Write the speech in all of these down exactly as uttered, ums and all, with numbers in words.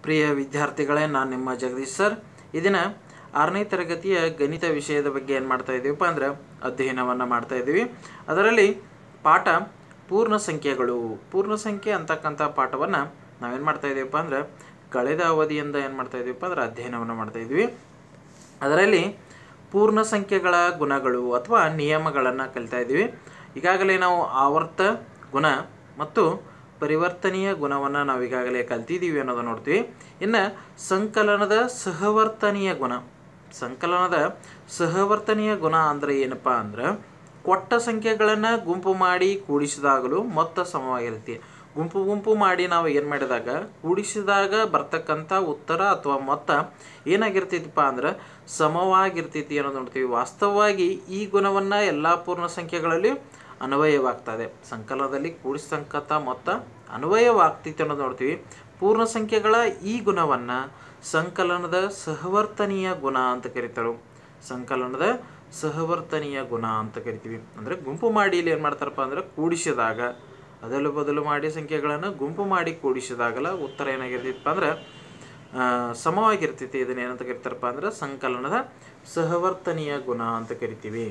ಪ್ರಿಯ ವಿದ್ಯಾರ್ಥಿಗಳೇ, ನಾನು ನಿಮ್ಮ ಜಗದೀಶ್ ಸರ್. ಇದನ್ನ ಆರನೇ ತರಗತಿಯ ಗಣಿತ ವಿಷಯದ ಬಗ್ಗೆ ಏನು ಮಾಡ್ತಾ ಇದ್ದೀವಪ್ಪ ಅಂದ್ರೆ ಅಧ್ಯಯನವನ್ನು ಮಾಡ್ತಾ ಇದ್ದೀವಿ. ಅದರಲ್ಲಿ ಪಾಠ ಪೂರ್ಣ ಸಂಖ್ಯೆಗಳು ಪೂರ್ಣ ಸಂಖ್ಯೆ ಅಂತಕ್ಕಂಥ ಪಾಠವನ್ನು ನಾವೇನು ಮಾಡ್ತಾ ಇದ್ದೀವಪ್ಪ ಅಂದ್ರೆ ಕಳೆದ ಅವಧಿಯಿಂದ ಏನು ಮಾಡ್ತಾ ಇದ್ದೀವಪ್ಪ ಅಂದ್ರೆ ಅಧ್ಯಯನವನ್ನು ಮಾಡ್ತಾ ಇದ್ವಿ. ಅದರಲ್ಲಿ ಪೂರ್ಣ ಸಂಖ್ಯೆಗಳ ಗುಣಗಳು ಅಥವಾ ನಿಯಮಗಳನ್ನು ಕಲಿತಾ ಇದ್ದೀವಿ. ಈಗಾಗಲೇ ನಾವು ಆವರ್ತ ಗುಣ ಮತ್ತು ಪರಿವರ್ತನೀಯ ಗುಣವನ್ನು ನಾವು ಈಗಾಗಲೇ ಕಲ್ತಿದ್ದೀವಿ ಅನ್ನೋದನ್ನು ನೋಡ್ತೀವಿ. ಇನ್ನು ಸಂಕಲನದ ಸಹವರ್ತನೀಯ ಗುಣ ಸಂಕಲನದ ಸಹವರ್ತನೀಯ ಗುಣ ಅಂದರೆ ಏನಪ್ಪ ಅಂದ್ರೆ ಕೊಟ್ಟ ಸಂಖ್ಯೆಗಳನ್ನು ಗುಂಪು ಮಾಡಿ ಕೂಡಿಸಿದಾಗಲೂ ಮೊತ್ತ ಸಮವಾಗಿರುತ್ತೆ. ಗುಂಪು ಗುಂಪು ಮಾಡಿ ನಾವು ಏನು ಮಾಡಿದಾಗ ಕೂಡಿಸಿದಾಗ ಬರ್ತಕ್ಕಂಥ ಉತ್ತರ ಅಥವಾ ಮೊತ್ತ ಏನಾಗಿರ್ತೈತಿಪ್ಪ ಅಂದ್ರೆ ಸಮವಾಗಿರ್ತೈತಿ ಅನ್ನೋದು ನೋಡ್ತೀವಿ. ವಾಸ್ತವವಾಗಿ ಈ ಗುಣವನ್ನು ಎಲ್ಲ ಪೂರ್ಣ ಸಂಖ್ಯೆಗಳಲ್ಲಿ ಅನ್ವಯವಾಗ್ತದೆ. ಸಂಕಲನದಲ್ಲಿ ಕೂಡಿಸ್ತಕ್ಕಂಥ ಮೊತ್ತ ಅನ್ವಯವಾಗ್ತೈತಿ ಅನ್ನೋದು ನೋಡ್ತೀವಿ. ಪೂರ್ಣ ಸಂಖ್ಯೆಗಳ ಈ ಗುಣವನ್ನು ಸಂಕಲನದ ಸಹವರ್ತನೀಯ ಗುಣ ಅಂತ ಕರೀತಾರೆ. ಸಂಕಲನದ ಸಹವರ್ತನೀಯ ಗುಣ ಅಂತ ಕರಿತೀವಿ. ಅಂದರೆ ಗುಂಪು ಮಾಡಿ ಇಲ್ಲಿ ಏನು ಮಾಡ್ತಾರಪ್ಪ ಅಂದ್ರೆ ಕೂಡಿಸಿದಾಗ ಅದಲು ಬದಲು ಮಾಡಿ ಸಂಖ್ಯೆಗಳನ್ನು ಗುಂಪು ಮಾಡಿ ಕೂಡಿಸಿದಾಗಲ ಉತ್ತರ ಏನಾಗಿರ್ತೈತಪ್ಪ ಅಂದ್ರೆ ಸಮವಾಗಿರ್ತೈತಿ. ಇದನ್ನ ಏನಂತ ಕರಿತಾರಪ್ಪ ಅಂದ್ರೆ ಸಂಕಲನದ ಸಹವರ್ತನೀಯ ಗುಣ ಅಂತ ಕರಿತೀವಿ.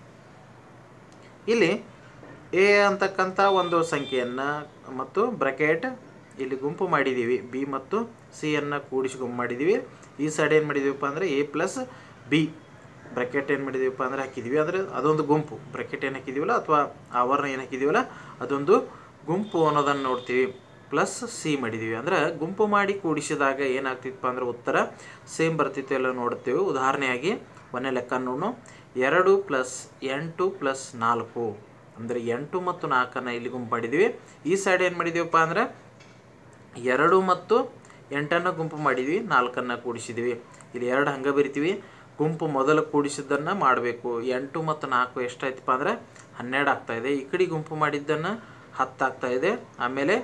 ಇಲ್ಲಿ ಎ ಅಂತಕ್ಕಂಥ ಒಂದು ಸಂಖ್ಯೆಯನ್ನು ಮತ್ತು ಬ್ರಾಕೆಟ್ ಇಲ್ಲಿ ಗುಂಪು ಮಾಡಿದ್ದೀವಿ. ಬಿ ಮತ್ತು ಸಿ ಅನ್ನು ಕೂಡಿಸಿ ಗುಂಪು ಮಾಡಿದ್ದೀವಿ. ಈ ಸೈಡ್ ಏನು ಮಾಡಿದ್ದೀವಪ್ಪ ಅಂದರೆ ಎ ಪ್ಲಸ್ ಬಿ ಬ್ರಾಕೆಟ್ ಏನು ಮಾಡಿದ್ದೀವಪ್ಪ ಅಂದರೆ ಹಾಕಿದ್ದೀವಿ. ಅಂದರೆ ಅದೊಂದು ಗುಂಪು. ಬ್ರಾಕೆಟ್ ಏನು ಹಾಕಿದ್ದೀವಲ್ಲ ಅಥವಾ ಆವರಣ ಏನು ಹಾಕಿದ್ದೀವಲ್ಲ ಅದೊಂದು ಗುಂಪು ಅನ್ನೋದನ್ನು ನೋಡ್ತೀವಿ. ಪ್ಲಸ್ ಸಿ ಮಾಡಿದ್ದೀವಿ. ಅಂದರೆ ಗುಂಪು ಮಾಡಿ ಕೂಡಿಸಿದಾಗ ಏನಾಗ್ತಿತ್ತಪ್ಪ ಅಂದ್ರೆ ಉತ್ತರ ಸೇಮ್ ಬರ್ತಿತ್ತು ಎಲ್ಲ ನೋಡ್ತೀವಿ. ಉದಾಹರಣೆಯಾಗಿ ಒಂದೇ ಲೆಕ್ಕ ನೋಡೋಣ. ಎರಡು ಪ್ಲಸ್ ಎಂಟು ಪ್ಲಸ್ ನಾಲ್ಕು ಅಂದರೆ ಎಂಟು ಮತ್ತು ನಾಲ್ಕನ್ನು ಇಲ್ಲಿ ಗುಂಪು ಮಾಡಿದ್ದೀವಿ. ಈ ಸೈಡ್ ಏನು ಮಾಡಿದ್ದೀವಪ್ಪ ಅಂದರೆ ಎರಡು ಮತ್ತು ಎಂಟನ್ನು ಗುಂಪು ಮಾಡಿದ್ವಿ, ನಾಲ್ಕನ್ನು ಕೂಡಿಸಿದ್ವಿ. ಇಲ್ಲಿ ಎರಡು ಹಂಗೆ ಬರಿತೀವಿ. ಗುಂಪು ಮೊದಲು ಕೂಡಿಸಿದ್ದನ್ನು ಮಾಡಬೇಕು. ಎಂಟು ಮತ್ತು ನಾಲ್ಕು ಎಷ್ಟಾಯ್ತಪ್ಪ ಅಂದರೆ ಹನ್ನೆರಡು ಆಗ್ತಾಯಿದೆ. ಈ ಕಡೆ ಗುಂಪು ಮಾಡಿದ್ದನ್ನು ಹತ್ತು ಆಗ್ತಾಯಿದೆ. ಆಮೇಲೆ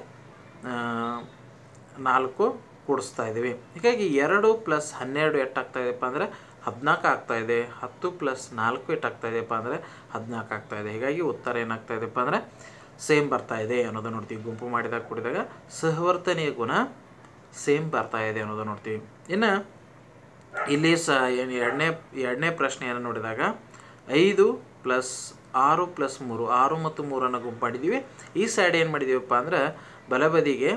ನಾಲ್ಕು ಕೂಡಿಸ್ತಾ ಇದ್ದೀವಿ. ಹೀಗಾಗಿ ಎರಡು ಪ್ಲಸ್ ಹನ್ನೆರಡು ಎಷ್ಟಾಗ್ತಾಯಿದೆಪ್ಪ ಅಂದರೆ ಹದಿನಾಲ್ಕು ಆಗ್ತಾಯಿದೆ. ಹತ್ತು ಪ್ಲಸ್ ನಾಲ್ಕು ಎಷ್ಟಾಗ್ತಾಯಿದೆಪ್ಪ ಅಂದರೆ ಹದಿನಾಲ್ಕು ಆಗ್ತಾಯಿದೆ. ಹೀಗಾಗಿ ಉತ್ತರ ಏನಾಗ್ತಾಯಿದೆಪ್ಪ ಅಂದರೆ ಸೇಮ್ ಬರ್ತಾಯಿದೆ ಅನ್ನೋದು ನೋಡ್ತೀವಿ. ಗುಂಪು ಮಾಡಿದಾಗ ಕೂಡಿದಾಗ ಸಹವರ್ತನೀಯ ಗುಣ ಸೇಮ್ ಬರ್ತಾಯಿದೆ ಅನ್ನೋದು ನೋಡ್ತೀವಿ. ಇನ್ನು ಇಲ್ಲಿ ಸ ಏನು ಎರಡನೇ ಎರಡನೇ ಪ್ರಶ್ನೆಯನ್ನು ನೋಡಿದಾಗ ಐದು ಪ್ಲಸ್ ಆರು ಪ್ಲಸ್ ಮೂರು ಆರು ಮತ್ತು ಮೂರನ್ನು ಗುಂಪು ಮಾಡಿದ್ದೀವಿ. ಈ ಸೈಡ್ ಏನು ಮಾಡಿದ್ದೀವಪ್ಪ ಅಂದ್ರೆ ಬಲಬದಿಗೆ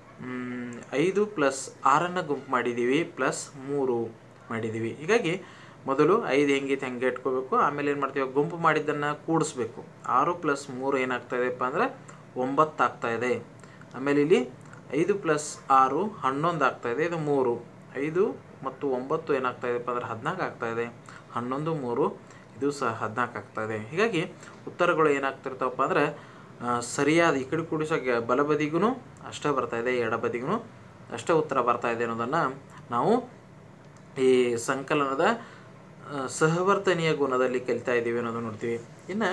ಐದು ಪ್ಲಸ್ ಆರನ್ನು ಗುಂಪು ಮಾಡಿದ್ದೀವಿ ಪ್ಲಸ್ ಮೂರು ಮಾಡಿದ್ದೀವಿ. ಹೀಗಾಗಿ ಮೊದಲು ಐದು ಹೆಂಗಿತ್ತು ಹೆಂಗೆ ಇಟ್ಕೋಬೇಕು. ಆಮೇಲೆ ಏನು ಮಾಡ್ತೀವಿ ಗುಂಪು ಮಾಡಿದ್ದನ್ನು ಕೂಡಿಸ್ಬೇಕು. ಆರು ಪ್ಲಸ್ ಮೂರು ಏನಾಗ್ತಾಯಿದೆಪ್ಪ ಅಂದರೆ ಒಂಬತ್ತು ಆಗ್ತಾಯಿದೆ. ಆಮೇಲೆ ಇಲ್ಲಿ ಐದು ಪ್ಲಸ್ ಆರು ಹನ್ನೊಂದು ಆಗ್ತಾಯಿದೆ. ಇದು ಮೂರು. ಐದು ಮತ್ತು ಒಂಬತ್ತು ಏನಾಗ್ತಾಯಿದೆಪ್ಪ ಅಂದರೆ ಹದಿನಾಲ್ಕು ಆಗ್ತಾಯಿದೆ. ಹನ್ನೊಂದು ಮೂರು ಇದು ಸಹ ಹದಿನಾಲ್ಕು ಆಗ್ತಾಯಿದೆ. ಹೀಗಾಗಿ ಉತ್ತರಗಳು ಏನಾಗ್ತಿರ್ತಾವಪ್ಪ ಅಂದರೆ ಸರಿಯಾದ ಈ ಕಡೆ ಕೂಡಿಸೋಕೆ ಬಲಬದಿಗೂ ಅಷ್ಟೇ ಬರ್ತಾಯಿದೆ, ಎಡಬದಿಗೂ ಅಷ್ಟೇ ಉತ್ತರ ಬರ್ತಾಯಿದೆ ಅನ್ನೋದನ್ನು ನಾವು ಈ ಸಂಕಲನದ ಸಹವರ್ತನೀಯ ಗುಣದಲ್ಲಿ ಕಲಿತಾ ಇದ್ದೀವಿ ಅನ್ನೋದು ನೋಡ್ತೀವಿ. ಇನ್ನು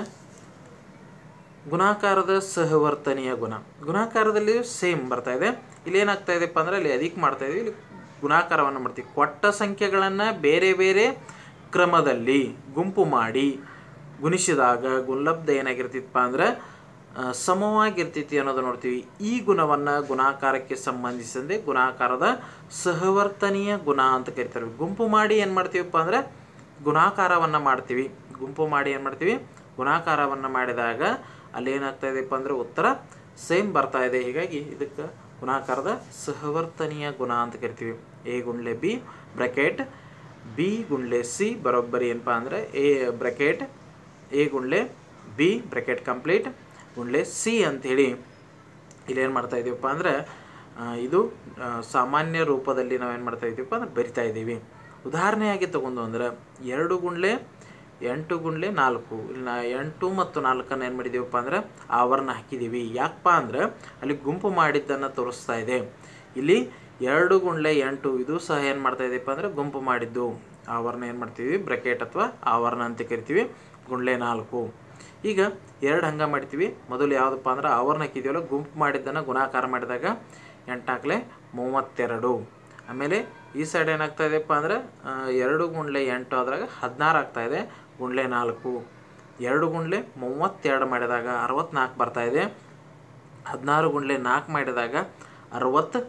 ಗುಣಾಕಾರದ ಸಹವರ್ತನೀಯ ಗುಣ ಗುಣಾಕಾರದಲ್ಲಿ ಸೇಮ್ ಬರ್ತಾಯಿದೆ. ಇಲ್ಲಿ ಏನಾಗ್ತಾ ಇದೆಪ್ಪ ಅಂದರೆ ಇಲ್ಲಿ ಅಧಿಕ ಮಾಡ್ತಾಯಿದ್ದೀವಿ. ಇಲ್ಲಿ ಗುಣಾಕಾರವನ್ನು ಮಾಡ್ತೀವಿ. ಕೊಟ್ಟ ಸಂಖ್ಯೆಗಳನ್ನು ಬೇರೆ ಬೇರೆ ಕ್ರಮದಲ್ಲಿ ಗುಂಪು ಮಾಡಿ ಗುಣಿಸಿದಾಗ ಗುಣಲಬ್ಧ ಏನಾಗಿರ್ತಿತ್ತಪ್ಪ ಅಂದರೆ ಸಮವಾಗಿರ್ತೈತಿ ಅನ್ನೋದು ನೋಡ್ತೀವಿ. ಈ ಗುಣವನ್ನು ಗುಣಾಕಾರಕ್ಕೆ ಸಂಬಂಧಿಸಿದಂತೆ ಗುಣಾಕಾರದ ಸಹವರ್ತನೀಯ ಗುಣ ಅಂತ ಕರಿತಾರೆ. ಗುಂಪು ಮಾಡಿ ಏನು ಮಾಡ್ತೀವಪ್ಪ ಅಂದರೆ ಗುಣಾಕಾರವನ್ನು ಮಾಡ್ತೀವಿ. ಗುಂಪು ಮಾಡಿ ಏನು ಮಾಡ್ತೀವಿ ಗುಣಾಕಾರವನ್ನು ಮಾಡಿದಾಗ ಅಲ್ಲಿ ಏನಾಗ್ತಾಯಿದೆಪ್ಪ ಅಂದರೆ ಉತ್ತರ ಸೇಮ್ ಬರ್ತಾಯಿದೆ. ಹೀಗಾಗಿ ಇದಕ್ಕೆ ಗುಣಾಕಾರದ ಸಹವರ್ತನೀಯ ಗುಣ ಅಂತ ಕರಿತೀವಿ. ಎ ಗುಂಡ್ಲೆ ಬಿ ಬ್ರಾಕೆಟ್ ಬಿ ಗುಂಡ್ಲೆ ಸಿ ಬರೋಬ್ಬರಿ ಏನಪ್ಪ ಅಂದರೆ ಎ ಬ್ರಾಕೆಟ್ ಎ ಗುಂಡ್ಲೆ ಬಿ ಬ್ರಾಕೆಟ್ ಕಂಪ್ಲೀಟ್ ಗುಂಡ್ಲೆ ಸಿ ಅಂಥೇಳಿ ಇಲ್ಲೇನು ಮಾಡ್ತಾಯಿದ್ದೀವಪ್ಪ ಅಂದರೆ ಇದು ಸಾಮಾನ್ಯ ರೂಪದಲ್ಲಿ ನಾವೇನು ಮಾಡ್ತಾಯಿದ್ದೀವಪ್ಪ ಅಂದ್ರೆ ಬರಿತಾ ಇದ್ದೀವಿ. ಉದಾಹರಣೆಯಾಗಿ ತಗೊಂಡು ಅಂದ್ರೆ ಎರಡು ಗುಂಡ್ಲೆ ಎಂಟು ಗುಂಡ್ಲೆ ನಾಲ್ಕು. ಇಲ್ಲಿ ನಾ ಎಂಟು ಮತ್ತು ನಾಲ್ಕನ್ನು ಏನು ಮಾಡಿದ್ದೀವಪ್ಪ ಅಂದ್ರೆ ಆವರಣ ಹಾಕಿದ್ದೀವಿ. ಯಾಕಪ್ಪ ಅಂದ್ರೆ ಅಲ್ಲಿ ಗುಂಪು ಮಾಡಿದ್ದನ್ನು ತೋರಿಸ್ತಾ ಇದೆ. ಇಲ್ಲಿ ಎರಡು ಗುಂಡ್ಲೆ ಎಂಟು ಇದು ಸಹ ಏನು ಮಾಡ್ತಾ ಇದೆಯಪ್ಪ ಅಂದರೆ ಗುಂಪು ಮಾಡಿದ್ದು. ಆವರಣ ಏನು ಮಾಡ್ತೀವಿ ಬ್ರಾಕೆಟ್ ಅಥವಾ ಆವರಣ ಅಂತ ಕರಿತೀವಿ. ಗುಂಡ್ಲೆ ನಾಲ್ಕು. ಈಗ ಎರಡು ಹಂಗೆ ಮಾಡ್ತೀವಿ. ಮೊದಲು ಯಾವುದಪ್ಪ ಅಂದ್ರೆ ಆವರಣ ಹಾಕಿದ್ದೀವಲ್ಲ ಗುಂಪು ಮಾಡಿದ್ದನ್ನು ಗುಣಾಕಾರ ಮಾಡಿದಾಗ ಎಂಟಾಗಲೇ ಮೂವತ್ತೆರಡು. ಆಮೇಲೆ ಈ ಸೈಡ್ ಏನಾಗ್ತಾ ಇದೆಯಪ್ಪ ಅಂದರೆ ಎರಡು ಗುಂಡ್ಲೆ ಎಂಟು ಆದ್ರಾಗ ಹದಿನಾರು ಆಗ್ತಾಯಿದೆ. ಗುಂಡ್ಲೆ ನಾಲ್ಕು ಎರಡು ಗುಂಡ್ಲೆ ಮೂವತ್ತೆರಡು ಮಾಡಿದಾಗ ಅರವತ್ತ್ನಾಲ್ಕು ಬರ್ತಾಯಿದೆ. ಹದಿನಾರು ಗುಂಡ್ಲೆ ನಾಲ್ಕು ಮಾಡಿದಾಗ ಅರವತ್ತ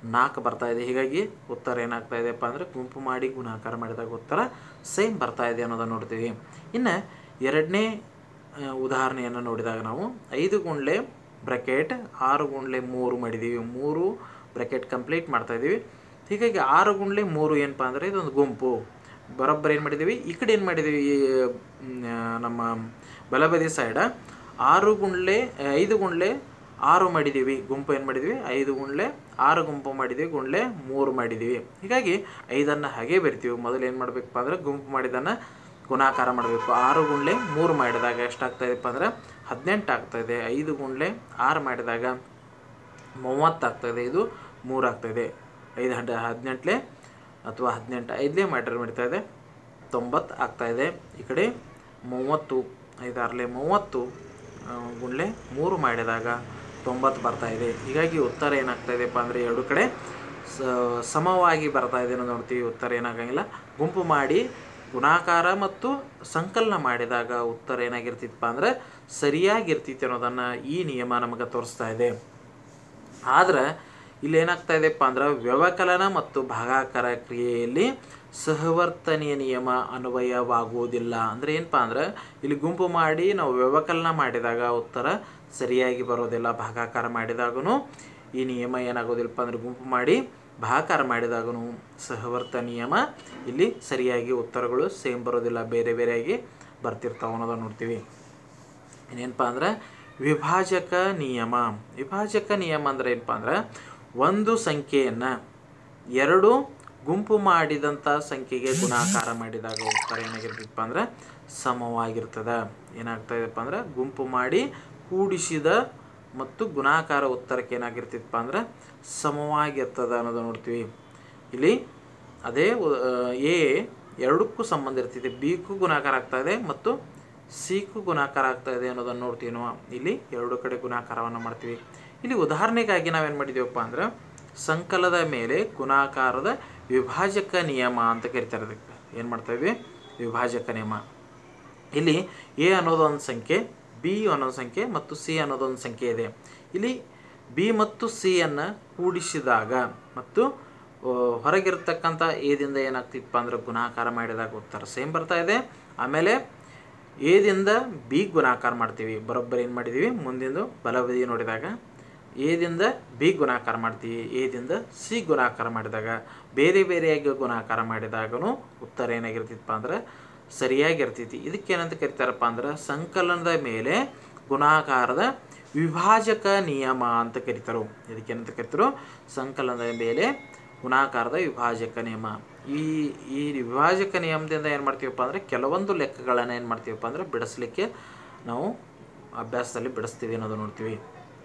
ನಾಲ್ಕು ಬರ್ತಾ ಇದೆ. ಹೀಗಾಗಿ ಉತ್ತರ ಏನಾಗ್ತಾ ಇದೆಯಪ್ಪ ಅಂದರೆ ಗುಂಪು ಮಾಡಿ ಗುಣಾಕಾರ ಮಾಡಿದಾಗ ಉತ್ತರ ಸೇಮ್ ಬರ್ತಾ ಇದೆ ಅನ್ನೋದನ್ನು ನೋಡ್ತೀವಿ. ಇನ್ನು ಎರಡನೇ ಉದಾಹರಣೆಯನ್ನು ನೋಡಿದಾಗ ನಾವು ಐದು ಗುಂಡ್ಲೆ ಬ್ರ್ಯಾಕೆಟ್ ಆರು ಗುಂಡ್ಲೆ ಮೂರು ಮಾಡಿದ್ದೀವಿ. ಮೂರು ಬ್ರ್ಯಾಕೆಟ್ ಕಂಪ್ಲೀಟ್ ಮಾಡ್ತಾಯಿದ್ದೀವಿ. ಹೀಗಾಗಿ ಆರು ಗುಂಡ್ಲೆ ಮೂರು ಏನಪ್ಪ ಅಂದರೆ ಇದೊಂದು ಗುಂಪು. ಬರೋಬ್ಬರಿ ಏನು ಮಾಡಿದ್ದೀವಿ, ಈ ಕಡೆ ಏನು ಮಾಡಿದ್ದೀವಿ, ನಮ್ಮ ಬಲಬದಿ ಸೈಡ ಆರು ಗುಂಡ್ಲೆ ಐದು ಗುಂಡ್ಲೆ ಆರು ಮಾಡಿದ್ದೀವಿ. ಗುಂಪು ಏನು ಮಾಡಿದ್ದೀವಿ, ಐದು ಗುಂಡ್ಲೆ ಆರು ಗುಂಪು ಮಾಡಿದ್ದೀವಿ, ಗುಂಡ್ಲೆ ಮೂರು ಮಾಡಿದ್ದೀವಿ. ಹೀಗಾಗಿ ಐದನ್ನು ಹಾಗೆ ಬರಿತೀವಿ. ಮೊದಲು ಏನು ಮಾಡಬೇಕಪ್ಪ ಅಂದರೆ ಗುಂಪು ಮಾಡಿದ್ದನ್ನು ಗುಣಾಕಾರ ಮಾಡಬೇಕು. ಆರು ಗುಂಡ್ಲೆ ಮೂರು ಮಾಡಿದಾಗ ಎಷ್ಟಾಗ್ತಾಯಿದೆಪ್ಪ ಅಂದರೆ ಹದಿನೆಂಟು ಆಗ್ತಾಯಿದೆ. ಐದು ಗುಂಡ್ಲೆ ಆರು ಮಾಡಿದಾಗ ಮೂವತ್ತು ಆಗ್ತಾಯಿದೆ. ಇದು ಮೂರು ಆಗ್ತಾಯಿದೆ. ಐದು ಹಂಡ ಹದಿನೆಂಟಲೆ ಅಥವಾ ಹದಿನೆಂಟು ಐದಲೇ ಮಾಡಿದ್ರೆ ಮಾಡ್ತಾಯಿದೆ ತೊಂಬತ್ತು ಆಗ್ತಾಯಿದೆ. ಈ ಕಡೆ ಮೂವತ್ತು ಐದಾರಲೆ ಮೂವತ್ತು ಗುಂಡ್ಲೆ ಮೂರು ಮಾಡಿದಾಗ ತೊಂಬತ್ತು ಬರ್ತಾಯಿದೆ. ಹೀಗಾಗಿ ಉತ್ತರ ಏನಾಗ್ತಾಯಿದೆಪ್ಪ ಅಂದರೆ ಎರಡು ಕಡೆ ಸಮವಾಗಿ ಬರ್ತಾಯಿದೆ ಅನ್ನೋದು ನೋಡ್ತೀವಿ. ಉತ್ತರ ಏನಾಗಂಗಿಲ್ಲ. ಗುಂಪು ಮಾಡಿ ಗುಣಾಕಾರ ಮತ್ತು ಸಂಕಲನ ಮಾಡಿದಾಗ ಉತ್ತರ ಏನಾಗಿರ್ತಿತ್ತಪ್ಪ ಅಂದರೆ ಸರಿಯಾಗಿರ್ತಿತ್ತು ಅನ್ನೋದನ್ನು ಈ ನಿಯಮ ನಮಗೆ ತೋರಿಸ್ತಾ ಇದೆ. ಆದ್ರೆ ಇಲ್ಲಿ ಏನಾಗ್ತಾ ಇದೆಯಪ್ಪ ಅಂದ್ರೆ ವ್ಯವಕಲನ ಮತ್ತು ಭಾಗಾಕಾರ ಕ್ರಿಯೆಯಲ್ಲಿ ಸಹವರ್ತನೆಯ ನಿಯಮ ಅನ್ವಯವಾಗುವುದಿಲ್ಲ. ಅಂದರೆ ಏನಪ್ಪ ಅಂದ್ರೆ ಇಲ್ಲಿ ಗುಂಪು ಮಾಡಿ ನಾವು ವ್ಯವಕಲನ ಮಾಡಿದಾಗ ಉತ್ತರ ಸರಿಯಾಗಿ ಬರೋದಿಲ್ಲ. ಭಾಗಾಕಾರ ಮಾಡಿದಾಗೂ ಈ ನಿಯಮ ಏನಾಗೋದಿಲ್ಲಪ್ಪ ಅಂದರೆ ಗುಂಪು ಮಾಡಿ ಭಾಗಾಕಾರ ಮಾಡಿದಾಗೂ ಸಹವರ್ತ ನಿಯಮ ಇಲ್ಲಿ ಸರಿಯಾಗಿ ಉತ್ತರಗಳು ಸೇಮ್ ಬರೋದಿಲ್ಲ, ಬೇರೆ ಬೇರೆಯಾಗಿ ಬರ್ತಿರ್ತಾವೆ ಅನ್ನೋದನ್ನು ನೋಡ್ತೀವಿ. ಇನ್ನೇನಪ್ಪ ಅಂದ್ರೆ ವಿಭಾಜಕ ನಿಯಮ. ವಿಭಾಜಕ ನಿಯಮ ಅಂದರೆ ಏನಪ್ಪ ಅಂದ್ರೆ ಒಂದು ಸಂಖ್ಯೆಯನ್ನು ಎರಡು ಗುಂಪು ಮಾಡಿದಂಥ ಸಂಖ್ಯೆಗೆ ಗುಣಾಕಾರ ಮಾಡಿದಾಗ ಉತ್ತರ ಏನಾಗಿರ್ತದಪ್ಪ ಅಂದ್ರೆ ಸಮವಾಗಿರ್ತದೆ. ಏನಾಗ್ತಾ ಇದೆಪ್ಪ ಅಂದ್ರೆ ಗುಂಪು ಮಾಡಿ ಕೂಡಿಸಿದ ಮತ್ತು ಗುಣಾಕಾರ ಉತ್ತರಕ್ಕೆ ಏನಾಗಿರ್ತದಪ್ಪ ಅಂದ್ರೆ ಸಮವಾಗಿರ್ತದೆ ಅನ್ನೋದು ನೋಡ್ತೀವಿ. ಇಲ್ಲಿ ಅದೇ ಎ ಎರಡಕ್ಕೂ ಸಂಬಂಧ ಇರ್ತೈತೆ, ಬಿಗೂ ಗುಣಾಕಾರ ಆಗ್ತಾಯಿದೆ ಮತ್ತು ಸಿಗೂ ಗುಣಾಕಾರ ಆಗ್ತಾಯಿದೆ ಅನ್ನೋದನ್ನು ನೋಡ್ತೀವಿ. ನಾವು ಇಲ್ಲಿ ಎರಡು ಕಡೆ ಗುಣಾಕಾರವನ್ನು ಮಾಡ್ತೀವಿ. ಇಲ್ಲಿ ಉದಾಹರಣೆಗಾಗಿ ನಾವೇನು ಮಾಡಿದ್ದೀವಪ್ಪ ಅಂದ್ರೆ ಸಂಕಲದ ಮೇಲೆ ಗುಣಾಕಾರದ ವಿಭಾಜಕ ನಿಯಮ ಅಂತ ಕರಿತಾರೆ. ಅದಕ್ಕೆ ಏನು ಮಾಡ್ತಾಯಿದ್ವಿ, ವಿಭಾಜಕ ನಿಯಮ. ಇಲ್ಲಿ ಎ ಅನ್ನೋದೊಂದು ಸಂಖ್ಯೆ, ಬಿ ಅನ್ನೋದು ಸಂಖ್ಯೆ ಮತ್ತು ಸಿ ಅನ್ನೋದೊಂದು ಸಂಖ್ಯೆ ಇದೆ. ಇಲ್ಲಿ ಬಿ ಮತ್ತು ಸಿಯನ್ನು ಕೂಡಿಸಿದಾಗ ಮತ್ತು ಹೊರಗಿರ್ತಕ್ಕಂಥ ಎದಿಂದ ಏನಾಗ್ತಿತ್ತಪ್ಪ ಅಂದ್ರೆ ಗುಣಾಕಾರ ಮಾಡಿದಾಗ ಉತ್ತರ ಸೇಮ್ ಬರ್ತಾ ಇದೆ. ಆಮೇಲೆ ಎದಿಂದ ಬಿ ಗುಣಾಕಾರ ಮಾಡ್ತೀವಿ. ಬರೋಬ್ಬರಿ ಏನು ಮಾಡಿದ್ದೀವಿ, ಮುಂದಿಂದು ಬಲಬದಿ ನೋಡಿದಾಗ ಎದಿಂದ ಬಿ ಗುಣಾಕಾರ ಮಾಡ್ತೀವಿ, ಎದಿಂದ ಸಿ ಗುಣಾಕಾರ ಮಾಡಿದಾಗ ಬೇರೆ ಬೇರೆಯಾಗಿ ಗುಣಾಕಾರ ಮಾಡಿದಾಗೂ ಉತ್ತರ ಏನಾಗಿರ್ತಿತ್ತಪ್ಪ ಅಂದ್ರೆ ಸರಿಯಾಗಿರ್ತೈತಿ. ಇದಕ್ಕೇನಂತ ಕರಿತಾರಪ್ಪ ಅಂದ್ರೆ ಸಂಕಲನದ ಮೇಲೆ ಗುಣಾಕಾರದ ವಿಭಾಜಕ ನಿಯಮ ಅಂತ ಕರಿತಾರೆ. ಇದಕ್ಕೇನಂತ ಕರಿತಾರೋ ಸಂಕಲನದ ಮೇಲೆ ಗುಣಾಕಾರದ ವಿಭಾಜಕ ನಿಯಮ. ಈ ಈ ವಿಭಾಜಕ ನಿಯಮದಿಂದ ಏನು ಮಾಡ್ತೀವಪ್ಪ ಅಂದರೆ ಕೆಲವೊಂದು ಲೆಕ್ಕಗಳನ್ನು ಏನು ಮಾಡ್ತೀವಪ್ಪ ಅಂದರೆ ಬಿಡಿಸ್ಲಿಕ್ಕೆ ನಾವು ಅಭ್ಯಾಸದಲ್ಲಿ ಬಿಡಿಸ್ತೀವಿ ಅನ್ನೋದು ನೋಡ್ತೀವಿ.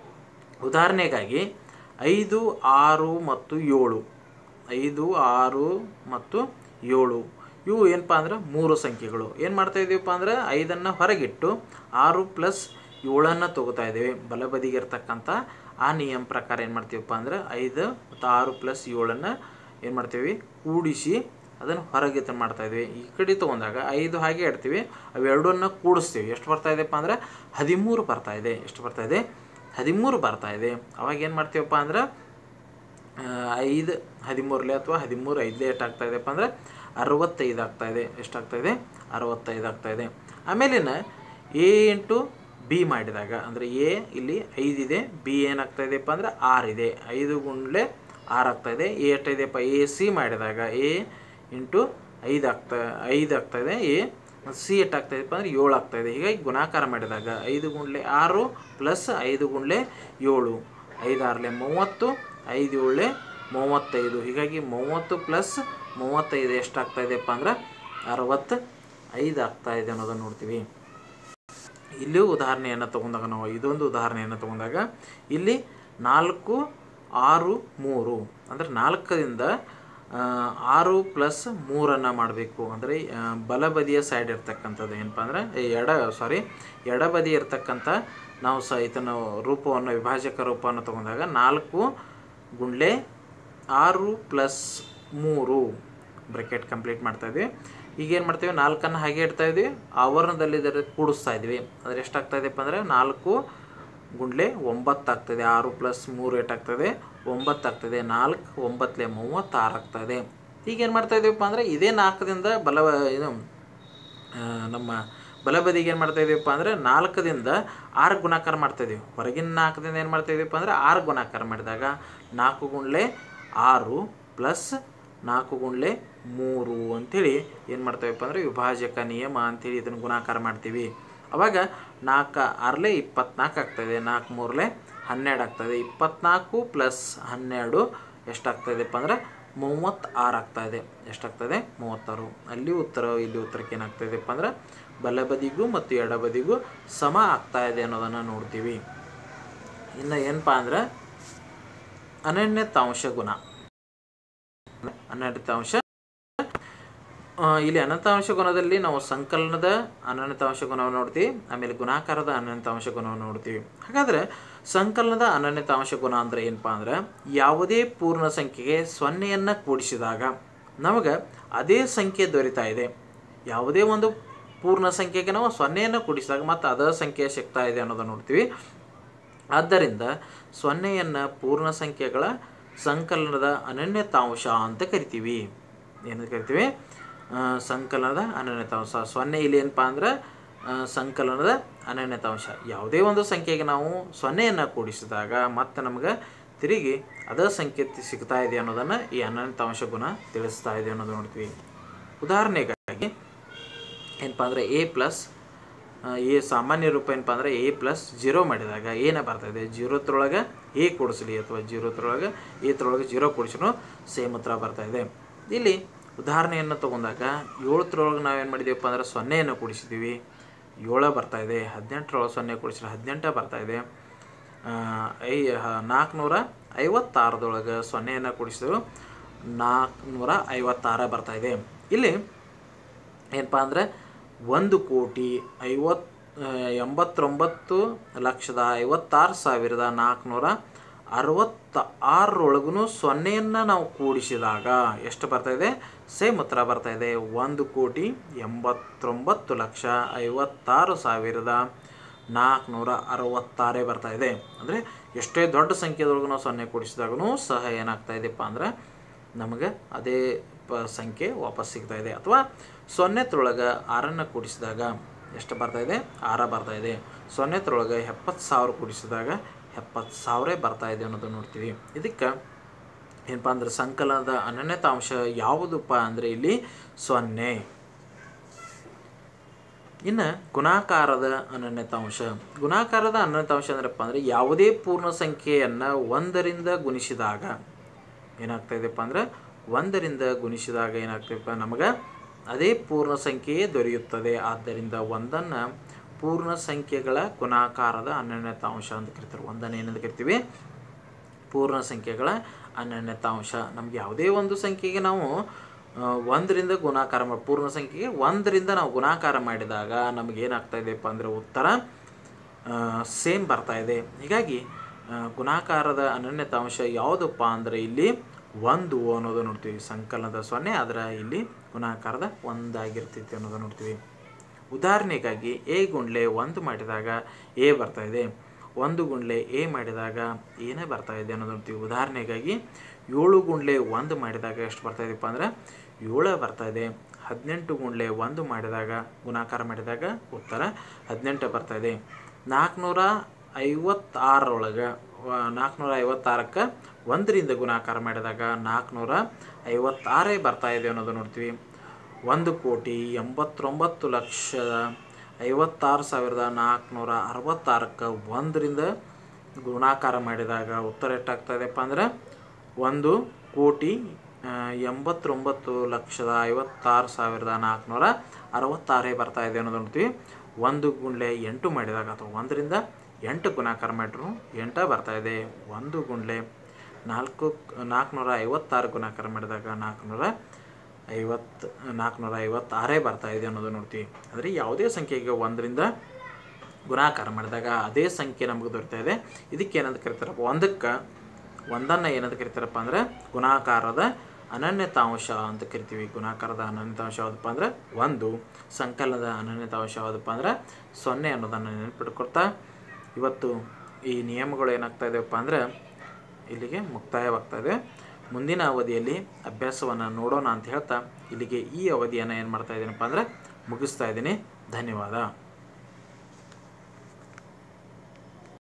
ಉದಾಹರಣೆಗಾಗಿ ಐದು ಆರು ಮತ್ತು ಏಳು ಐದು ಆರು ಮತ್ತು ಏಳು ಇವು ಏನಪ್ಪ ಅಂದ್ರೆ ಮೂರು ಸಂಖ್ಯೆಗಳು. ಏನು ಮಾಡ್ತಾ ಇದ್ದೀವಪ್ಪ ಅಂದ್ರೆ ಐದನ್ನು ಹೊರಗಿಟ್ಟು ಆರು ಪ್ಲಸ್ ಏಳನ್ನು ತೊಗೋತಾ ಇದ್ದೀವಿ. ಬಲಬದಿಗೆ ಇರ್ತಕ್ಕಂಥ ಆ ನಿಯಮ ಪ್ರಕಾರ ಏನು ಮಾಡ್ತೀವಪ್ಪ ಅಂದ್ರೆ ಐದು ಮತ್ತು ಆರು ಪ್ಲಸ್ ಏಳನ್ನು ಏನು ಮಾಡ್ತೀವಿ ಕೂಡಿಸಿ ಅದನ್ನು ಹೊರಗೆ ಮಾಡ್ತಾಯಿದ್ವಿ. ಈ ಕಡೆ ತೊಗೊಂಡಾಗ ಐದು ಹಾಗೆ ಇಡ್ತೀವಿ, ಅವೆರಡನ್ನು ಕೂಡಿಸ್ತೀವಿ. ಎಷ್ಟು ಬರ್ತಾಯಿದೆಪ್ಪ ಅಂದ್ರೆ ಹದಿಮೂರು ಬರ್ತಾಯಿದೆ. ಎಷ್ಟು ಬರ್ತಾಯಿದೆ, ಹದಿಮೂರು ಬರ್ತಾಯಿದೆ. ಅವಾಗ ಏನು ಮಾಡ್ತೀವಪ್ಪ ಅಂದ್ರೆ ಐದು ಹದಿಮೂರಲೆ ಅಥವಾ ಹದಿಮೂರು ಐದಲೇ ಎಷ್ಟಾಗ್ತಾಯಿದೆಪ್ಪ ಅಂದ್ರೆ ಅರವತ್ತೈದು ಆಗ್ತಾಯಿದೆ. ಎಷ್ಟಾಗ್ತಾಯಿದೆ, ಅರವತ್ತೈದು ಆಗ್ತಾಯಿದೆ. ಆಮೇಲಿನ ಎ ಇಂಟು ಬಿ ಮಾಡಿದಾಗ ಅಂದರೆ ಎ ಇಲ್ಲಿ ಐದಿದೆ, ಬಿ ಏನಾಗ್ತಾಯಿದೆಪ್ಪ ಅಂದ್ರೆ ಆರಿದೆ. ಐದು ಗುಂಡ್ಲೆ ಆರು ಆಗ್ತಾಯಿದೆ. ಎ ಎಷ್ಟಿದೆಯಪ್ಪ, ಎ ಸಿ ಮಾಡಿದಾಗ ಎ ಇಂಟು ಐದು ಆಗ್ತಾ ಐದು ಆಗ್ತಾಯಿದೆ. ಎ ಸಿ ಎಷ್ಟಾಗ್ತಾಯಿದೆಪ್ಪ ಅಂದ್ರೆ ಏಳು ಆಗ್ತಾಯಿದೆ. ಹೀಗಾಗಿ ಗುಣಾಕಾರ ಮಾಡಿದಾಗ ಐದು ಗುಂಡ್ಲೆ ಆರು ಪ್ಲಸ್ ಐದು ಗುಂಡ್ಲೆ ಏಳು, ಐದು ಆರಲೆ ಮೂವತ್ತು, ಐದು ಏಳಲೆ ಮೂವತ್ತೈದು. ಹೀಗಾಗಿ ಮೂವತ್ತು ಪ್ಲಸ್ ಮೂವತ್ತೈದು ಎಷ್ಟಾಗ್ತಾಯಿದೆಪ್ಪ ಅಂದ್ರೆ ಅರವತ್ತ ಐದು ಆಗ್ತಾಯಿದೆ ಅನ್ನೋದನ್ನು ನೋಡ್ತೀವಿ. ಇಲ್ಲಿಯೂ ಉದಾಹರಣೆಯನ್ನು ತೊಗೊಂಡಾಗ ನಾವು ಇದೊಂದು ಉದಾಹರಣೆಯನ್ನು ತೊಗೊಂಡಾಗ ಇಲ್ಲಿ ನಾಲ್ಕು ಆರು ಮೂರು ಅಂದರೆ ನಾಲ್ಕರಿಂದ ಆರು ಪ್ಲಸ್ ಮೂರನ್ನು ಮಾಡಬೇಕು. ಅಂದರೆ ಬಲಬದಿಯ ಸೈಡ್ ಇರ್ತಕ್ಕಂಥದ್ದು ಏನಪ್ಪ ಅಂದರೆ ಎಡ ಸಾರಿ ಎಡಬದಿ ಇರ್ತಕ್ಕಂಥ ನಾವು ಸಹ ಇದನ್ನು ರೂಪವನ್ನು ವಿಭಾಜಕ ರೂಪವನ್ನು ತೊಗೊಂಡಾಗ ನಾಲ್ಕು ಗುಂಡ್ಲೆ ಆರು ಪ್ಲಸ್ ಮೂರು ಬ್ರ್ಯಾಕೆಟ್ ಕಂಪ್ಲೀಟ್ ಮಾಡ್ತಾಯಿದ್ವಿ. ಈಗೇನು ಮಾಡ್ತೀವಿ, ನಾಲ್ಕನ್ನು ಹಾಗೆ ಇಡ್ತಾಯಿದ್ವಿ, ಆವರಣದಲ್ಲಿ ಇದರ ಕೂಡಿಸ್ತಾ ಇದ್ವಿ. ಅಂದರೆ ಎಷ್ಟಾಗ್ತಾಯಿದೆಪ್ಪ ಅಂದರೆ ನಾಲ್ಕು ಗುಂಡ್ಲೆ ಒಂಬತ್ತು ಆಗ್ತದೆ. ಆರು ಪ್ಲಸ್ ಮೂರು ಏಟಾಗ್ತದೆ ಒಂಬತ್ತು ಆಗ್ತದೆ. ನಾಲ್ಕು ಒಂಬತ್ತಲೆ ಮೂವತ್ತಾರು ಆಗ್ತದೆ. ಈಗ ಏನು ಮಾಡ್ತಾ ಇದ್ದೀವಪ್ಪ ಅಂದರೆ ಇದೇ ನಾಲ್ಕರಿಂದ ಬಲ ಇದು ನಮ್ಮ ಬಲಬದಿಗೆ ಏನು ಮಾಡ್ತಾ ಇದೀವಪ್ಪ ಅಂದರೆ ನಾಲ್ಕರಿಂದ ಆರು ಗುಣಾಕಾರ ಮಾಡ್ತಾಯಿದ್ದೀವಿ. ಹೊರಗಿನ ನಾಲ್ಕದಿಂದ ಏನು ಮಾಡ್ತಾ ಇದೀವಪ್ಪ ಅಂದರೆ ಆರು ಗುಣಾಕಾರ ಮಾಡಿದಾಗ ನಾಲ್ಕು ಗುಂಡ್ಲೆ ಆರು ಪ್ಲಸ್ ನಾಲ್ಕು ಗುಂಡ್ಲೆ ಮೂರು ಅಂಥೇಳಿ ಏನು ಮಾಡ್ತೇವಪ್ಪ ಅಂದರೆ ವಿಭಾಜಕ ನಿಯಮ ಅಂಥೇಳಿ ಇದನ್ನು ಗುಣಾಕಾರ ಮಾಡ್ತೀವಿ. ಆವಾಗ ನಾಲ್ಕು ಆರಲೆ ಇಪ್ಪತ್ನಾಲ್ಕು ಆಗ್ತಾಯಿದೆ. ನಾಲ್ಕು ಮೂರಲೆ ಹನ್ನೆರಡು ಆಗ್ತಾಯಿದೆ. ಇಪ್ಪತ್ನಾಲ್ಕು ಪ್ಲಸ್ ಹನ್ನೆರಡು ಎಷ್ಟಾಗ್ತಾಯಿದೆಪ್ಪ ಅಂದರೆ ಮೂವತ್ತಾರು ಆಗ್ತಾಯಿದೆ. ಎಷ್ಟಾಗ್ತದೆ ಮೂವತ್ತಾರು. ಅಲ್ಲಿ ಉತ್ತರ ಇಲ್ಲಿ ಉತ್ತರಕ್ಕೆ ಏನಾಗ್ತಾಯಿದೆಪ್ಪ ಅಂದ್ರೆ ಬಲಬದಿಗೂ ಮತ್ತು ಎಡಬದಿಗೂ ಸಮ ಆಗ್ತಾಯಿದೆ ಅನ್ನೋದನ್ನು ನೋಡ್ತೀವಿ. ಇನ್ನು ಏನಪ್ಪ ಅಂದ್ರೆ ಅನನ್ಯತಾಂಶ ಗುಣ. ಅನನ್ಯತಾಂಶ ಇಲ್ಲಿ ಅನಂತಾಂಶ ಗುಣದಲ್ಲಿ ನಾವು ಸಂಕಲನದ ಅನನ್ಯತಾಂಶ ಗುಣವನ್ನು ನೋಡ್ತೀವಿ, ಆಮೇಲೆ ಗುಣಾಕಾರದ ಅನನ್ಯತಾಂಶ ಗುಣವನ್ನು ನೋಡ್ತೀವಿ. ಹಾಗಾದರೆ ಸಂಕಲನದ ಅನನ್ಯತಾಂಶ ಗುಣ ಅಂದರೆ ಏನಪ್ಪ ಅಂದ್ರೆ ಯಾವುದೇ ಪೂರ್ಣ ಸಂಖ್ಯೆಗೆ ಸೊನ್ನೆಯನ್ನು ಕೂಡಿಸಿದಾಗ ನಮಗೆ ಅದೇ ಸಂಖ್ಯೆ ದೊರೀತಾ ಇದೆ. ಯಾವುದೇ ಒಂದು ಪೂರ್ಣ ಸಂಖ್ಯೆಗೆ ನಾವು ಸೊನ್ನೆಯನ್ನು ಕೂಡಿಸಿದಾಗ ಮತ್ತು ಅದೇ ಸಂಖ್ಯೆ ಸಿಗ್ತಾ ಇದೆ ಅನ್ನೋದನ್ನು ನೋಡ್ತೀವಿ. ಆದ್ದರಿಂದ ಸೊನ್ನೆಯನ್ನು ಪೂರ್ಣ ಸಂಖ್ಯೆಗಳ ಸಂಕಲನದ ಅನನ್ಯತಾಂಶ ಅಂತ ಕರಿತೀವಿ. ಏನು ಕರಿತೀವಿ? ಸಂಕಲನದ ಅನನ್ಯತಾಂಶ. ಸೊನ್ನೆ ಇಲ್ಲಿ ಏನಪ್ಪ ಅಂದ್ರೆ ಸಂಕಲನದ ಅನನ್ಯತಾಂಶ. ಯಾವುದೇ ಒಂದು ಸಂಖ್ಯೆಗೆ ನಾವು ಸೊನ್ನೆಯನ್ನು ಕೂಡಿಸಿದಾಗ ಮತ್ತೆ ನಮಗೆ ತಿರುಗಿ ಅದೇ ಸಂಖ್ಯೆ ಸಿಗ್ತಾ ಇದೆ ಅನ್ನೋದನ್ನು ಈ ಅನನ್ಯತಾಂಶ ಗುಣ ತಿಳಿಸ್ತಾ ಇದೆ ಅನ್ನೋದು ನೋಡ್ತೀವಿ. ಉದಾಹರಣೆಗಾಗಿ ಏನಪ್ಪ ಅಂದರೆ ಎ ಪ್ಲಸ್ ಎ ಸಾಮಾನ್ಯ ರೂಪ ಏನಪ್ಪ ಅಂದರೆ ಎ ಪ್ಲಸ್ ಜೀರೋ ಮಾಡಿದಾಗ ಏನೇ ಬರ್ತಾಯಿದೆ, ಜೀರೋತ್ರೊಳಗೆ ಎ ಕೂಡಿಸಲಿ ಅಥವಾ ಜೀರೋತ್ರೊಳಗೆ ಎ ತ್ರೊಳಗೆ ಜೀರೋ ಕೂಡಿಸಿನೂ ಸೇಮ್ ಉತ್ತರ ಬರ್ತಾಯಿದೆ. ಇಲ್ಲಿ ಉದಾಹರಣೆಯನ್ನು ತೊಗೊಂಡಾಗ ಏಳತ್ರೊಳಗೆ ನಾವೇನು ಮಾಡಿದ್ದೀವಪ್ಪ ಅಂದರೆ ಸೊನ್ನೆಯನ್ನು ಕೂಡಿಸಿದ್ದೀವಿ, ಏಳು ಬರ್ತಾಯಿದೆ. ಹದಿನೆಂಟರೊಳಗೆ ಸೊನ್ನೆ ಕೂಡಿಸಿದ್ರೆ ಹದಿನೆಂಟು ಬರ್ತಾಯಿದೆ. ಐ ನಾಲ್ಕುನೂರ ಐವತ್ತಾರದೊಳಗೆ ಸೊನ್ನೆಯನ್ನು ಕೂಡಿಸಿದ್ರು ನಾಲ್ಕುನೂರ ಐವತ್ತಾರು ಬರ್ತಾಯಿದೆ. ಇಲ್ಲಿ ಏನಪ್ಪ ಅಂದರೆ ಒಂದು ಕೋಟಿ ಐವತ್ತು ಎಂಬತ್ತೊಂಬತ್ತು ಲಕ್ಷದ ಐವತ್ತಾರು ಸಾವಿರದ ನಾಲ್ಕುನೂರ ಅರವತ್ತ ಆರರೊಳಗೂ ಸೊನ್ನೆಯನ್ನು ನಾವು ಕೂಡಿಸಿದಾಗ ಎಷ್ಟು ಬರ್ತಾಯಿದೆ? ಸೇಮ್ ಉತ್ತರ ಬರ್ತಾಯಿದೆ. ಒಂದು ಕೋಟಿ ಎಂಬತ್ತೊಂಬತ್ತು ಲಕ್ಷ ಐವತ್ತಾರು ಸಾವಿರದ ನಾಲ್ಕುನೂರ ಅರವತ್ತಾರೇ ಬರ್ತಾಯಿದೆ. ಅಂದರೆ ಎಷ್ಟೇ ದೊಡ್ಡ ಸಂಖ್ಯೆದೊಳಗೂ ನಾವು ಸೊನ್ನೆ ಕೂಡಿಸಿದಾಗೂ ಸಹ ಏನಾಗ್ತಾಯಿದೆಪ್ಪ ಅಂದರೆ ನಮಗೆ ಅದೇ ಪ ಸಂಖ್ಯೆ ವಾಪಸ್ ಸಿಗ್ತಾಯಿದೆ. ಅಥವಾ ಸೊನ್ನೆತ್ರೊಳಗೆ ಆರನ್ನು ಕೂಡಿಸಿದಾಗ ಎಷ್ಟು ಬರ್ತಾಯಿದೆ? ಆರ ಬರ್ತಾಯಿದೆ. ಸೊನ್ನೆತ್ರೊಳಗೆ ಎಪ್ಪತ್ತು ಸಾವಿರ ಕೂಡಿಸಿದಾಗ ಎಪ್ಪತ್ತು ಸಾವಿರ ಬರ್ತಾಯಿದೆ ಅನ್ನೋದು ನೋಡ್ತೀವಿ. ಇದಕ್ಕೆ ಏನಪ್ಪ ಅಂದ್ರೆ ಸಂಕಲನದ ಅನನ್ಯತಾಂಶ ಯಾವುದಪ್ಪ ಅಂದರೆ ಇಲ್ಲಿ ಸೊನ್ನೆ. ಇನ್ನು ಗುಣಾಕಾರದ ಅನನ್ಯತಾಂಶ. ಗುಣಾಕಾರದ ಅನನ್ಯತಾಂಶ ಅಂದ್ರಪ್ಪ ಅಂದರೆ ಯಾವುದೇ ಪೂರ್ಣ ಸಂಖ್ಯೆಯನ್ನು ಒಂದರಿಂದ ಗುಣಿಸಿದಾಗ ಏನಾಗ್ತಾಯಿದೆಪ್ಪ ಅಂದರೆ ಒಂದರಿಂದ ಗುಣಿಸಿದಾಗ ಏನಾಗ್ತದೆಪ್ಪ ನಮಗೆ ಅದೇ ಪೂರ್ಣ ಸಂಖ್ಯೆಯೇ ದೊರೆಯುತ್ತದೆ. ಆದ್ದರಿಂದ ಒಂದನ್ನು ಪೂರ್ಣ ಸಂಖ್ಯೆಗಳ ಗುಣಾಕಾರದ ಅನನ್ಯತಾಂಶ ಅಂತ ಕರಿತಾರೆ. ಒಂದನ್ನು ಏನಂತ ಕರಿತೀವಿ? ಪೂರ್ಣ ಸಂಖ್ಯೆಗಳ ಅನನ್ಯತಾಂಶ. ನಮ್ಗೆ ಯಾವುದೇ ಒಂದು ಸಂಖ್ಯೆಗೆ ನಾವು ಒಂದರಿಂದ ಗುಣಾಕಾರ ಮಾಡಿ ಪೂರ್ಣ ಸಂಖ್ಯೆಗೆ ಒಂದರಿಂದ ನಾವು ಗುಣಾಕಾರ ಮಾಡಿದಾಗ ನಮಗೇನಾಗ್ತಾ ಇದೆಯಪ್ಪ ಅಂದರೆ ಉತ್ತರ ಸೇಮ್ ಬರ್ತಾಯಿದೆ. ಹೀಗಾಗಿ ಗುಣಾಕಾರದ ಅನನ್ಯತಾಂಶ ಯಾವುದಪ್ಪ ಅಂದರೆ ಇಲ್ಲಿ ಒಂದು ಅನ್ನೋದು ನೋಡ್ತೀವಿ. ಸಂಕಲನದ ಸೊನ್ನೆ ಆದರೆ ಇಲ್ಲಿ ಗುಣಾಕಾರದ ಒಂದಾಗಿರ್ತೈತಿ ಅನ್ನೋದು ನೋಡ್ತೀವಿ. ಉದಾಹರಣೆಗಾಗಿ ಎ ಗುಂಡ್ಲೆ ಒಂದು ಮಾಡಿದಾಗ ಎ ಬರ್ತಾಯಿದೆ, ಒಂದು ಗುಂಡ್ಲೆ ಎ ಮಾಡಿದಾಗ ಏನೇ ಬರ್ತಾಯಿದೆ ಅನ್ನೋದು ನೋಡ್ತೀವಿ. ಉದಾಹರಣೆಗಾಗಿ ಏಳು ಗುಂಡ್ಲೆ ಒಂದು ಮಾಡಿದಾಗ ಎಷ್ಟು ಬರ್ತಾಯಿದೆಪ್ಪ ಅಂದರೆ ಏಳು ಬರ್ತಾಯಿದೆ. ಹದಿನೆಂಟು ಗುಂಡ್ಲೆ ಒಂದು ಮಾಡಿದಾಗ ಗುಣಾಕಾರ ಮಾಡಿದಾಗ ಉತ್ತರ ಹದಿನೆಂಟು ಬರ್ತಾಯಿದೆ. ನಾಲ್ಕುನೂರ ಐವತ್ತಾರರೊಳಗೆ ನಾಲ್ಕುನೂರ ಐವತ್ತಾರಕ್ಕೆ ಒಂದರಿಂದ ಗುಣಾಕಾರ ಮಾಡಿದಾಗ ನಾಲ್ಕುನೂರ ಐವತ್ತಾರೇ ಬರ್ತಾಯಿದೆ ಅನ್ನೋದು ನೋಡ್ತೀವಿ. ಒಂದು ಕೋಟಿ ಎಂಬತ್ತೊಂಬತ್ತು ಲಕ್ಷದ ಐವತ್ತಾರು ಸಾವಿರದ ನಾಲ್ಕುನೂರ ಅರವತ್ತಾರಕ್ಕೆ ಒಂದರಿಂದ ಗುಣಾಕಾರ ಮಾಡಿದಾಗ ಉತ್ತರ ಎಷ್ಟಾಗ್ತಾಯಿದೆಪ್ಪ ಅಂದರೆ ಒಂದು ಕೋಟಿ ಎಂಬತ್ತೊಂಬತ್ತು ಲಕ್ಷದ ಐವತ್ತಾರು ಸಾವಿರದ ನಾಲ್ಕುನೂರ ಅರವತ್ತಾರೇ ಬರ್ತಾಯಿದೆ ಅನ್ನೋದು ನೋಡ್ತೀವಿ. ಒಂದು ಗುಂಡ್ಲೆ ಎಂಟು ಮಾಡಿದಾಗ ಅಥವಾ ಒಂದರಿಂದ ಎಂಟು ಗುಣಾಕಾರ ಮಾಡಿದ್ರು ಎಂಟು ಬರ್ತಾಯಿದೆ. ಒಂದು ಗುಂಡ್ಲೆ ನಾಲ್ಕು ನಾಲ್ಕುನೂರ ಐವತ್ತಾರು ಗುಣಾಕಾರ ಮಾಡಿದಾಗ ನಾಲ್ಕುನೂರ ಐವತ್ತು ನಾಲ್ಕುನೂರ ಐವತ್ತಾರೇ ಬರ್ತಾಯಿದೆ ಅನ್ನೋದು ನೋಡ್ತೀವಿ. ಅಂದರೆ ಯಾವುದೇ ಸಂಖ್ಯೆಗೆ ಒಂದರಿಂದ ಗುಣಾಕಾರ ಮಾಡಿದಾಗ ಅದೇ ಸಂಖ್ಯೆ ನಮಗೆ ದೊರೀತಾ ಇದೆ. ಇದಕ್ಕೆ ಏನಂತ ಕರಿತಾರಪ್ಪ? ಒಂದಕ್ಕೆ ಒಂದನ್ನು ಏನಂತ ಕರಿತಾರಪ್ಪ ಅಂದರೆ ಗುಣಾಕಾರದ ಅನನ್ಯತಾಂಶ ಅಂತ ಕರಿತೀವಿ. ಗುಣಾಕಾರದ ಅನನ್ಯತಾಂಶ ಯಾವುದಪ್ಪ ಅಂದರೆ ಒಂದು. ಸಂಕಲನದ ಅನನ್ಯತಾಂಶ ಯಾವುದಪ್ಪ ಅಂದರೆ ಸೊನ್ನೆ ಅನ್ನೋದನ್ನು ನೆನಪಿಟ್ಕೊಳ್ತಾ ಇವತ್ತು ಈ ನಿಯಮಗಳು ಏನಾಗ್ತಾ ಇದೆಯಪ್ಪ ಅಂದರೆ ಇಲ್ಲಿಗೆ ಮುಕ್ತಾಯವಾಗ್ತಾ ಇದೆ. ಮುಂದಿನ ಅವಧಿಯಲ್ಲಿ ಅಭ್ಯಾಸವನ್ನು ನೋಡೋಣ ಅಂತ ಹೇಳ್ತಾ ಇಲ್ಲಿಗೆ ಈ ಅವಧಿಯನ್ನು ಏನು ಮಾಡ್ತಾ ಇದ್ದೀನಪ್ಪ ಅಂದರೆ ಮುಗಿಸ್ತಾ ಇದ್ದೀನಿ. ಧನ್ಯವಾದ.